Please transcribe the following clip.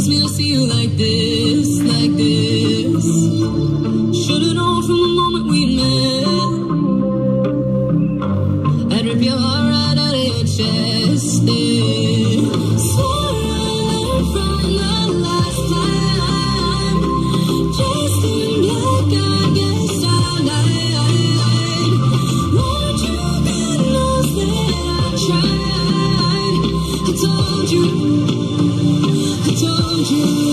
hurts me to see you like this, like this. Should've known from the moment we met. I'd rip your heart right out of your chest, yeah. Swore I learned from the last time. Just in black, I guess I lied. Won't you God knows that I tried. I told you.